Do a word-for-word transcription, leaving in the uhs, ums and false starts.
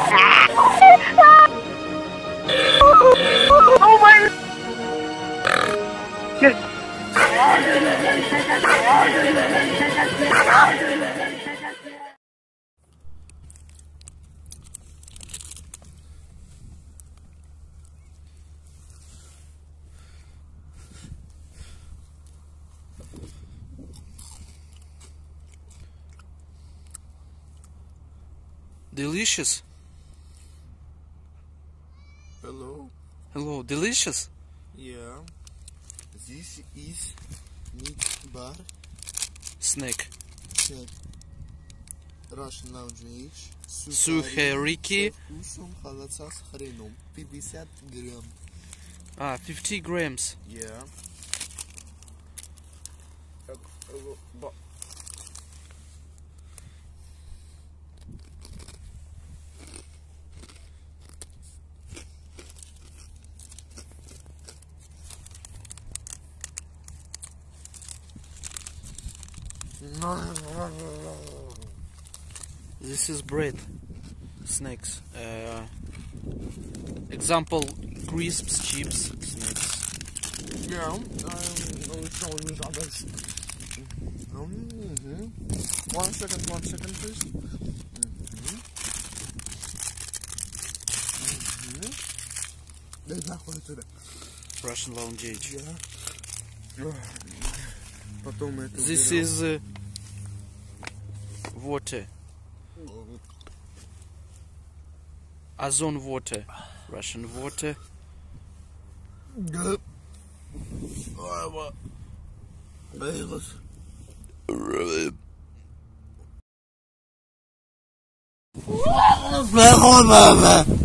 Oh my! Yes. Delicious. Hello. Hello, delicious. Yeah. This is meat bar Snack. snack. Russian language. Сухарики. Со вкусом холодца с хреном. пятьдесят грамм. Ah, fifty grams. Yeah. This is bread. Snacks. Uh, example: crisps, chips, snacks. Yeah. Mm-hmm. One second, one second, please. Mm-hmm. Mm-hmm. Дай нахуй отсюда. Russian language. Yeah. Потом это This уберем. is uh, water. Ozone water. Russian water. Ой, вот. Эй, вот.